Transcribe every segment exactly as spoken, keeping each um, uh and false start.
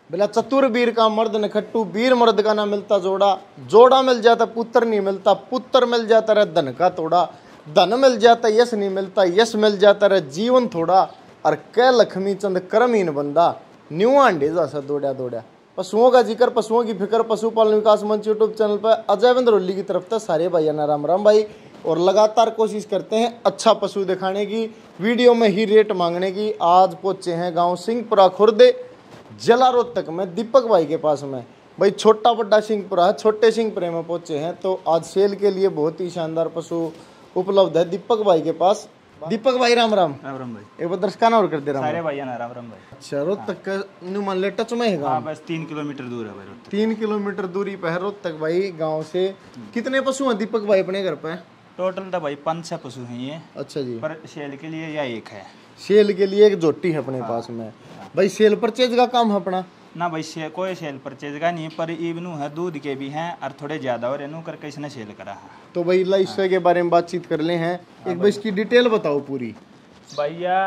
बोला चतुर वीर का मर्द न खट्टू, वीर मर्द का ना मिलता जोड़ा, जोड़ा मिल जाता पुत्र नहीं मिलता, पुत्र मिल जाता रे धन का तोड़ा, धन मिल जाता यश नहीं मिलता, यश मिल जाता रे जीवन थोड़ा, और कै लक्ष्मी चंद करमीन बंदा, न्यू अंडे जैसा दौड़ा दौड़ा। पशुओं का जिक्र, पशुओं की फिक्र, पशुपालन विकास मंच यूट्यूब चैनल पर अजय विंद्रोली की तरफ से सारे भाई ना राम राम भाई। और लगातार कोशिश करते हैं अच्छा पशु दिखाने की, वीडियो में ही रेट मांगने की। आज पहुंचे हैं गांव सिंहपुरा खुर्द जिला रोहतक में दीपक भाई के पास में। भाई छोटा बड़ा सिंहपुरा है, छोटे सिंहपुरे में पहुंचे हैं। तो आज सेल के लिए बहुत ही शानदार पशु उपलब्ध है दीपक भाई के पास। दीपक भाई राम राम। राम राम भाई। एक बार दर्शक और कर दे रहा सारे भाई ना राम राम भाई। अच्छा रोहतक का न्यू मान ले टच में है गाँव? हाँ, बस तीन किलोमीटर दूर है भाई रोहतक। तीन किलोमीटर दूरी पे है रोहतक भाई गाँव से। कितने पशु हैं दीपक भाई अपने घर पे? टोटल तो भाई पाँच छह पशु हैं ये। अच्छा जी। पर सेल के लिए या एक है। सेल के लिए एक जोटी है अपने पास में। भाई सेल परचेज का काम है अपना? ना भाई से, कोई सेल परचेज का नहीं, पर इवनू है दूध के भी हैं और थोड़े ज्यादा और इनू करके इसने सेल करा है। तो भाई ला इसके के बारे में बातचीत कर ले हैं। एक बार इसकी डिटेल बताओ पूरी। भैया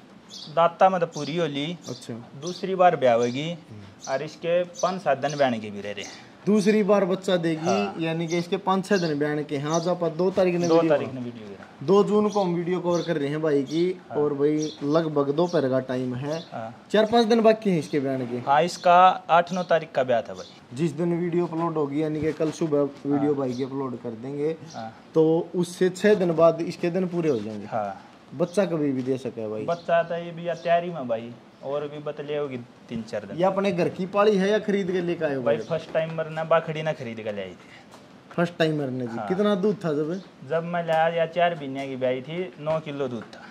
दाता में तो पूरी होली। अच्छा। दूसरी बार ब्याह होगी और इसके पाँच सात दिन ब्याने के भी रह रहे। दूसरी बार बच्चा देगी। हाँ। यानी कि इसके पाँच छह दिन ब्याने के। हाँ आप दो तारीख ने दो तारीख ने वीडियो दो जून को हम वीडियो कवर कर रहे हैं भाई की। हाँ। और भाई लगभग दोपहर का टाइम है। हाँ। चार पाँच दिन बाकी है इसके ब्याने के। हाँ, इसका आठ नौ तारीख का ब्याह था भाई। जिस दिन वीडियो अपलोड होगी यानी कि कल सुबह वीडियो हाँ। भाई की अपलोड कर देंगे। हाँ। तो उससे छह दिन बाद इसके दिन पूरे हो जाएंगे। हाँ। बच्चा कभी भी दे सके भाई। बच्चा तो ये भी तैयारी में भाई, और भी बतले होगी तीन चार दिन। ये अपने घर की पाली है या खरीद के लेकर आए हो भाई? फर्स्ट टाइमर ने बाखड़ी ना खरीद के ले आई थी। फर्स्ट टाइमर ने जी। हाँ। कितना दूध था जब? जब मैं लाया या चार महीने की ब्याई थी, नौ किलो दूध था।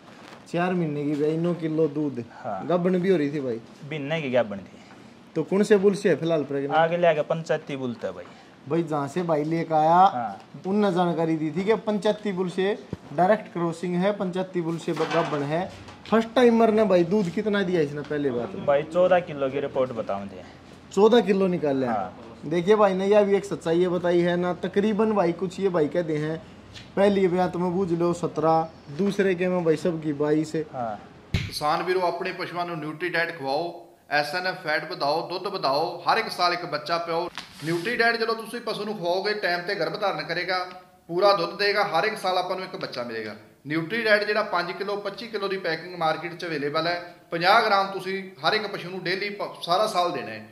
चार महीने की ब्याई, नौ किलो दूध। हाँ। गब्बन भी हो रही थी भाई? बिन्ने की गब्बन थी। तो कौन से बुल से है फिलहाल प्रेग्नेंट? आगे ले आके पंचायती बुल था भाई। भाई जहाँ से भाई लेकर आया। हाँ। उनने जानकारी दी थी कि पंचायती बुल से डायरेक्ट क्रॉसिंग है, पंचायती बुल से गब्बन है। फर्स्ट टाइमर ने भाई दूध कितना दिया इसने पहले बात? भाई चौदह किलो की रिपोर्ट बताऊं थे। चौदह किलो निकाल लिया। हाँ। देखिए भाई ने यह भी एक सच्चाई ये बताई है ना, तकरीबन भाई कुछ ये भाई कहते हैं पहली ब्यात में बूझ लो सत्रह, दूसरे के में भाई सब की बाईस। हाँ। किसान वीरों अपने पशुओं ਨੂੰ न्यूट्रीडाइट ਖਵਾਓ, ਐਸਐਨਐਫ ਫੈਟ ਵਧਾਓ, ਦੁੱਧ ਵਧਾਓ, ਹਰ ਇੱਕ ਸਾਲ ਇੱਕ ਬੱਚਾ ਪਿਓ। न्यूट्रीडाइट ਜਦੋਂ ਤੁਸੀਂ ਪਸ਼ੂ ਨੂੰ ਖਵਾਓਗੇ ਟਾਈਮ ਤੇ ਗਰਭ ਧਾਰਨ ਕਰੇਗਾ, ਪੂਰਾ ਦੁੱਧ ਦੇਗਾ, ਹਰ ਇੱਕ ਸਾਲ ਆਪਾਂ ਨੂੰ ਇੱਕ ਬੱਚਾ ਮਿਲੇਗਾ। न्यूट्रीडाइट ਜਿਹੜਾ ਪੰਜ ਕਿਲੋ ਪੱਚੀ ਕਿਲੋ ਦੀ ਪੈਕਿੰਗ ਮਾਰਕੀਟ 'ਚ ਅਵੇਲੇਬਲ ਹੈ। ਪੰਜਾਹ ਗ੍ਰਾਮ ਤੁਸੀਂ ਹਰ ਇੱਕ ਪਸ਼ੂ ਨੂੰ ਡੇਲੀ ਸਾਰਾ ਸਾਲ ਦੇਣਾ ਹੈ।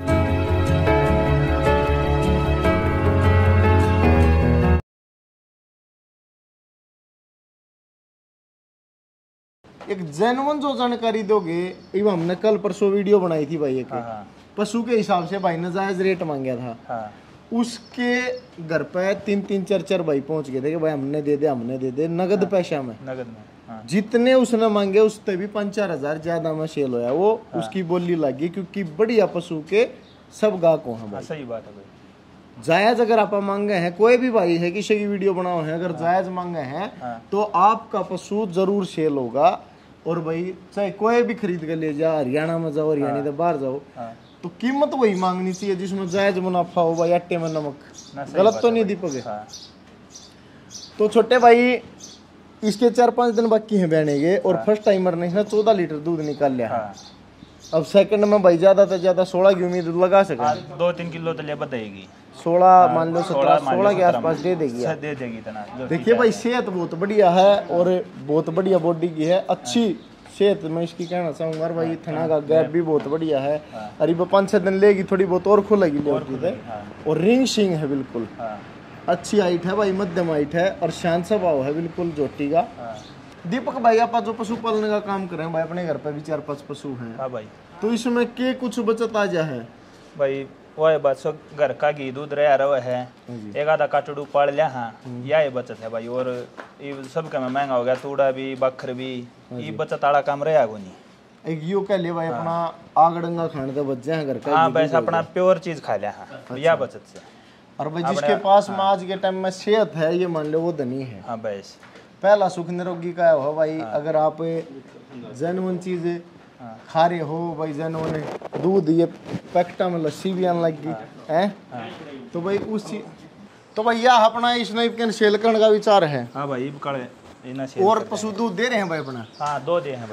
एक जेन्युइन जो जानकारी दोगे, इव हमने कल परसों वीडियो बनाई थी भाई एक। हाँ। पशु के हिसाब से भाई ने जायज रेट मांगा था। हाँ। उसके घर पे तीन तीन चार चार भाई पहुंच गए थे कि भाई हमने दे दे हमने दे दे नगद। हाँ। पैसा में नगद में। हाँ। जितने उसने मांगे उससे भी पाँच चार हजार ज्यादा में सेल होया वो। हाँ। उसकी बोली लगी क्योंकि बढ़िया पशु के सब गाहकों हैं भाई। सही बात है भाई। जायज अगर आप मांगे हैं, कोई भी भाई है किसी की वीडियो बनाओ है, अगर जायज मांगे हैं तो आपका पशु जरूर सेल होगा। और भाई चाहे कोई भी खरीद कर ले जा, हरियाणा में जाओ, हरियाणा से बाहर जाओ, तो कीमत वही मांगनी चाहिए जिसमें जायज मुनाफा हो भाई। अट्टे में नमक, गलत तो नहीं दीपक? हाँ। तो छोटे भाई इसके चार पांच दिन बाकी हैं बहने के। और हाँ। फर्स्ट टाइमर ने इसने चौदह लीटर दूध निकाल लिया। हाँ। अब सेकंड में भाई ज्यादा से ज्यादा सोलह की उम्मीद लगा सके। हाँ, दो तीन किलो तो ले बताएगी। सोलह मान लो सत्रह सोलह के आसपास दे देगी। दे देगी तना। देखिए भाई सेहत बहुत बढ़िया है और बहुत बढ़िया बॉडी की है, अच्छी सेहत में इसकी कहना चाहूंगा भाई। थना का गैप भी बहुत बढ़िया है। अरे वो पाँच छह दिन लेगी, थोड़ी बहुत और खुलेगी ले। और रिंग शिंग है बिल्कुल। अच्छी हाइट है भाई, मध्यम हाइट है और शांत स्वभाव है बिल्कुल जोटी का। दीपक भाई आप जो पशु पालने का काम करें भाई, अपने घर पे भी चार पांच पशु हैं। हाँ भाई। तो इसमें के कुछ बचत आ जा है भाई? वो है बस घर का घी दूध रहा रहा है, एक आधा काटड़ू पाल लिया। हाँ, यह है बचत है भाई। और ये सब का महंगा हो गया, तूड़ा भी बखर भी, ये बचत वाला काम रहा को नहीं। एक यो कह ले भाई। हाँ। अपना आगड़ंगा खाने तो बच जाए घर का। हाँ बस अपना प्योर चीज खा लिया। हाँ। अच्छा। यह बचत से। और भाई जिसके पास में आज के टाइम में सेहत है ये मान लो वो धनी है। हाँ बस पहला सुख निरोगी का हो भाई। अगर आप जेन्युइन चीज खा रहे हो भाई, जेन्युइन दूध, ये पैकेटा में लस्सी भी आने लगी है। तो भाई उस चीज तो भाई यह अपना इसने सेल करने का विचार है। हाँ भाई। और पशु दूध दे रहे हैं भाई अपना? हाँ दो दे हैं भाई।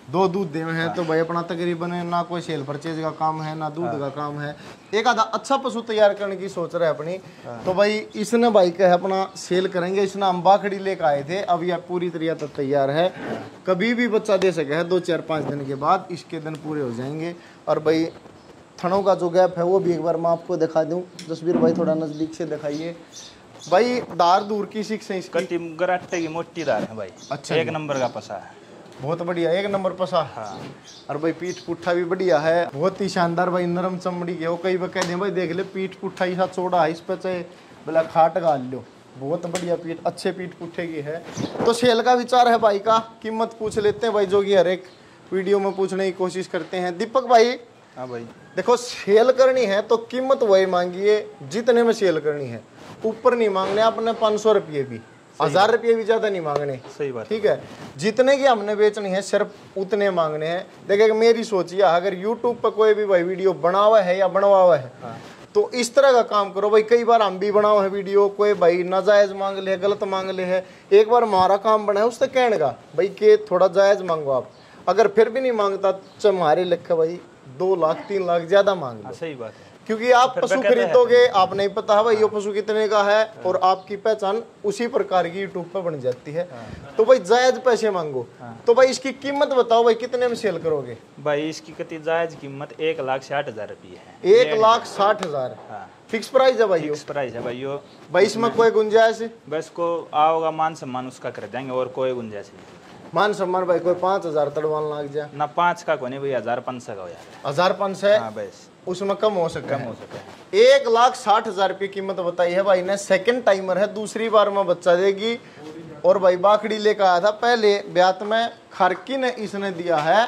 दो दूध देवे हैं तो भाई अपना तकरीबन ना कोई सेल परचेज का काम है ना दूध का काम है, एक आधा अच्छा पशु तैयार करने की सोच रहे हैं अपनी। तो भाई इसने भाई का है अपना सेल करेंगे। इसने हम बाखड़ी लेकर आए थे, अब यह पूरी तरह तक तैयार है, कभी भी बच्चा दे सके है। दो चार पाँच दिन के बाद इसके दिन पूरे हो जाएंगे। और भाई थनों का जो गैप है वो भी एक बार मैं आपको दिखा दूं। जसवीर भाई थोड़ा नजदीक से दिखाइए भाई। दार दूर की शिक्ष है इसकी, कटी गराटे की मोटी दार है भाई। अच्छा, एक नंबर का पसा है, बहुत बढ़िया, एक नंबर पसा। हाँ। और भाई पीठ पुट्ठा भी बढ़िया है, बहुत ही शानदार भाई, नरम चमड़ी के हो। कई बार कहते हैं भाई देख ले पीठ पुट्ठा ही सा चौड़ा है, इस पे चाहे बोला खाट गाल लो, बहुत बढ़िया पीठ, अच्छे पीठ पुट्ठे की है। तो सेल का विचार है भाई का, कीमत पूछ लेते हैं भाई, जो कि हर एक वीडियो में पूछने की कोशिश करते हैं। दीपक भाई, हाँ भाई, देखो सेल करनी है तो कीमत वही मांगिए जितने में सेल करनी है, ऊपर नहीं मांगने आपने पाँच सौ रुपये भी, हजार रुपये भी ज्यादा नहीं मांगने। सही बात, ठीक है, जितने की हमने बेचनी है सिर्फ उतने मांगने हैं। देखिए मेरी सोचिए, अगर यूट्यूब पर कोई भी भाई वीडियो बना हुआ है या बनवा हुआ है, हाँ। तो इस तरह का काम करो भाई। कई बार हम भी बनाओ है वीडियो, कोई भाई नाजायज मांग ले, गलत मांग ले है। एक बार हमारा काम बना है उससे कहने का भाई के थोड़ा जायज मांगो आप, अगर फिर भी नहीं मांगता तो हमारे लिखे भाई दो लाख तीन लाख ज्यादा मांग लो। सही बात है, क्योंकि आप पशु खरीदोगे, आप नहीं पता है भाई ये पशु कितने का है, और आपकी पहचान उसी प्रकार की यूट्यूब पर बन जाती है। तो भाई जायज पैसे मांगो। तो भाई इसकी कीमत बताओ भाई, कितने में सेल करोगे? भाई इसकी कितनी जायज कीमत एक लाख साठ हजार रुपये है। एक लाख साठ हजार फिक्स प्राइस है भाई? फिक्स प्राइस है भाई यो। भाई इसमें कोई गुंजाइश? बस को आओगा मान सम्मान उसका कर देंगे, और कोई गुंजाइश नहीं। मान सम्मान भाई कोई पाँच हजार तड़वान लग जाए ना, पाँच का कोई नहीं भाई, हजार पाँच सौ का हो यार, हजार पाँच सौ बस उसमें कम हो सकता कम है। हो सके। एक लाख साठ हजार रुपये कीमत बताई है भाई ने। सेकंड टाइमर है, दूसरी बार में बच्चा देगी। और भाई बाखड़ी लेकर आया था पहले ब्यात में, खारकी ने इसने दिया है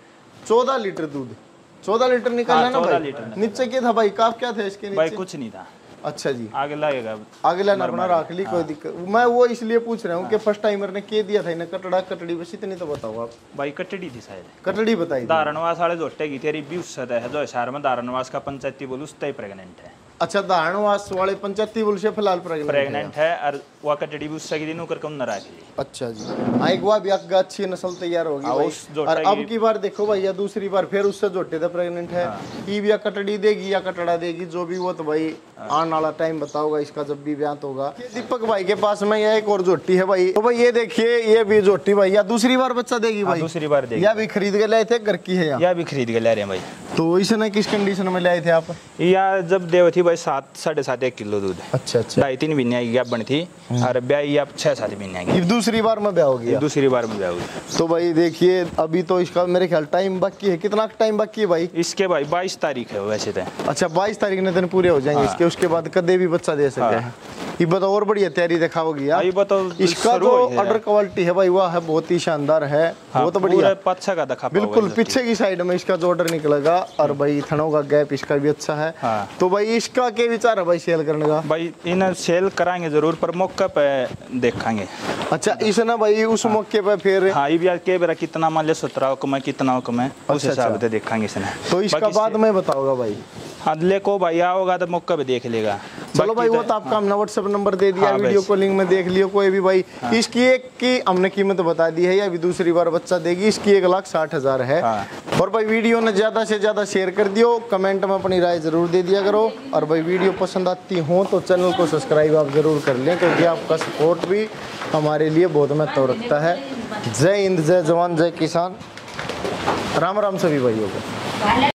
चौदह लीटर दूध। चौदह लीटर निकालना हाँ, ना भाई? लीटर नीचे क्या था भाई, काफ क्या था इसके नीचे? भाई कुछ नहीं था। अच्छा जी, आगे लगेगा, आगे लाना अपना रख ली, कोई दिक्कत। मैं वो इसलिए पूछ रहा हूँ कि फर्स्ट टाइमर ने के दिया था इन्हें कटड़ा कटड़ी, बस इतनी तो बताओ आप। भाई कटड़ी थी शायद, कटड़ी बताई। दारणवास वाले जोटे की तेरी बीस सद है, जो शहर में दारणवास का पंचायती बोल उससे प्रेग्नेंट है। अच्छा, दारणवास वाले पंचायती बोल से फिलहाल प्रेग्नेंट है, और वो कटड़ी भी उससे दिनों कर कम न रखी। अच्छा जी, हाँ एक बार भी अच्छी नस्ल तैयार होगी भाई। और अब की बार देखो भाई, या दूसरी बार फिर उससे जोटे थे प्रेग्नेंट है। ये भी या कटड़ी देगी या कटड़ा देगी, जो भी वो तो भाई आने वाला टाइम बताओगा इसका, जब भी ब्याह होगा। दीपक भाई के पास में यह एक और जोटी है भाई। तो भाई ये देखिए, ये भी जोटी भाई या दूसरी बार बच्चा देगी भाई? दूसरी बार देगी। या भी खरीद के लाए थे, घर की है? या भी खरीद के ले रहे हैं भाई। तो इसने किस कंडीशन में लाए थे आप? या जब देव थी भाई सात साढ़े सात एक किलो दूध। अच्छा अच्छा, ढाई तीन महीने की बनी थी, और ब्याह आप छह सात महीने की। दूसरी बार में ब्याह हो गया? दूसरी बार में ब्याह हुई। तो भाई देखिए, अभी तो इसका मेरे ख्याल टाइम बाकी है। कितना टाइम बाकी है भाई इसके? भाई बाईस तारीख है वैसे तो। अच्छा, बाईस तारीख ने दिन पूरे हो जाएंगे हाँ। इसके, उसके बाद कदे भी बच्चा दे सकते हैं। ये बताओ, और बढ़िया तैयारी दिखाओगी यार। इसका जो ऑर्डर क्वालिटी है भाई वह है बहुत ही शानदार है, बहुत बढ़िया। पच्छा का दिखा बिल्कुल पीछे की साइड में इसका जो ऑर्डर निकलेगा, और भाई थनों का गैप इसका भी अच्छा है। हाँ। तो भाई इसका क्या विचार है भाई सेल करने का? भाई इन सेल कराएंगे जरूर, पर मौके पे देखेंगे। अच्छा, इस ना भाई उस मौके पे फिर हाँ, ये भी के बेरा कितना मान ले सत्रह को मैं कितना को मैं उस हिसाब से देखेंगे इसने। तो इसका बाद में बताओगा भाई? हाँ, ले को भाई आओगा तो मौका पे देख लेगा। चलो भाई, वो तो आपका हमने व्हाट्सएप नंबर दे दिया, हाँ, वीडियो कॉलिंग में देख लियो कोई भी भाई। हाँ। इसकी एक की हमने कीमत बता दी है, या अभी दूसरी बार बच्चा देगी, इसकी एक लाख साठ हजार है। हाँ। और भाई वीडियो ने ज्यादा से ज्यादा शेयर कर दियो, कमेंट में अपनी राय जरूर दे दिया करो। और भाई वीडियो पसंद आती हो तो चैनल को सब्सक्राइब आप जरूर कर लें, क्योंकि आपका सपोर्ट भी हमारे लिए बहुत महत्व रखता है। जय हिंद, जय जवान, जय किसान, राम राम सभी भाइयों को।